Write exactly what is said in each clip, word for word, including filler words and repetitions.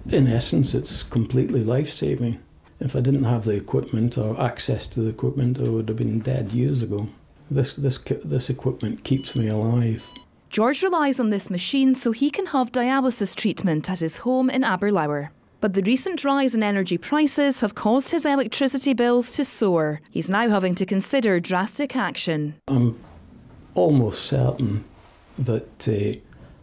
In essence, it's completely life-saving. If I didn't have the equipment or access to the equipment, I would have been dead years ago. This, this, this equipment keeps me alive. George relies on this machine so he can have dialysis treatment at his home in Aberlour. But the recent rise in energy prices have caused his electricity bills to soar. He's now having to consider drastic action. I'm almost certain that uh,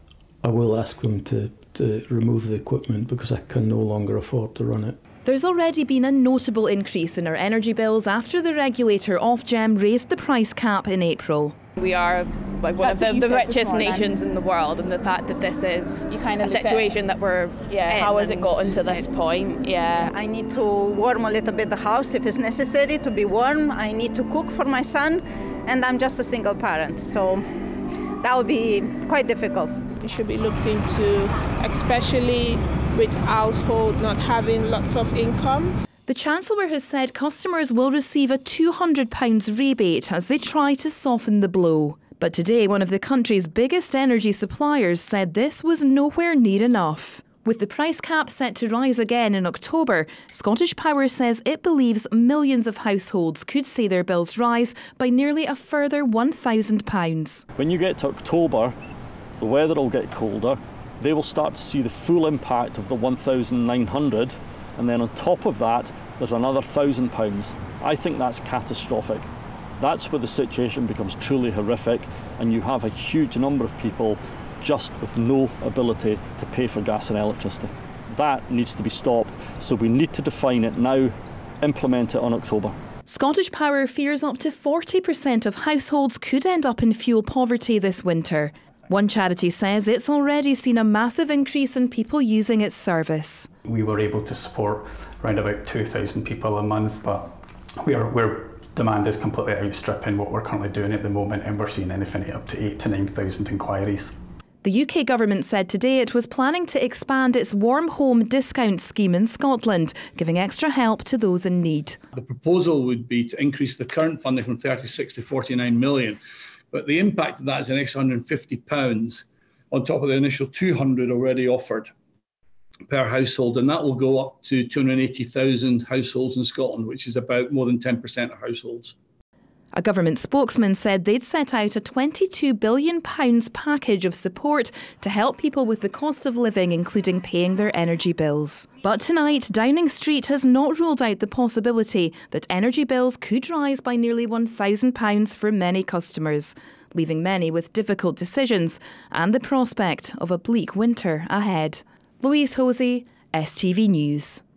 I will ask them to, to remove the equipment because I can no longer afford to run it. There's already been a notable increase in our energy bills after the regulator Ofgem raised the price cap in April. We are like one That's of the, the richest before, nations then. in the world, and the fact that this is you kind of a situation that we're yeah, in, how has it gotten to this point? Yeah. I need to warm a little bit the house if it's necessary to be warm. I need to cook for my son, and I'm just a single parent, so that would be quite difficult. It should be looked into, especially with household not having lots of incomes. The Chancellor has said customers will receive a two hundred pounds rebate as they try to soften the blow. But today, one of the country's biggest energy suppliers said this was nowhere near enough. With the price cap set to rise again in October, Scottish Power says it believes millions of households could see their bills rise by nearly a further one thousand pounds. When you get to October, the weather will get colder. They will start to see the full impact of the one thousand nine hundred, and then on top of that, there's another one thousand pounds. I think that's catastrophic. That's where the situation becomes truly horrific, and you have a huge number of people just with no ability to pay for gas and electricity. That needs to be stopped, so we need to define it now, implement it on October. Scottish Power fears up to forty percent of households could end up in fuel poverty this winter. One charity says it's already seen a massive increase in people using its service. We were able to support around about two thousand people a month, but we are, we're, demand is completely outstripping what we're currently doing at the moment, and we're seeing anything up to eight to nine thousand inquiries. The U K government said today it was planning to expand its warm home discount scheme in Scotland, giving extra help to those in need. The proposal would be to increase the current funding from thirty-six to forty-nine million. But the impact of that is an extra one hundred and fifty pounds on top of the initial two hundred already offered per household, and that will go up to two hundred and eighty thousand households in Scotland, which is about more than ten percent of households. A government spokesman said they'd set out a twenty-two billion pounds package of support to help people with the cost of living, including paying their energy bills. But tonight, Downing Street has not ruled out the possibility that energy bills could rise by nearly one thousand pounds for many customers, leaving many with difficult decisions and the prospect of a bleak winter ahead. Louise Hosie, S T V News.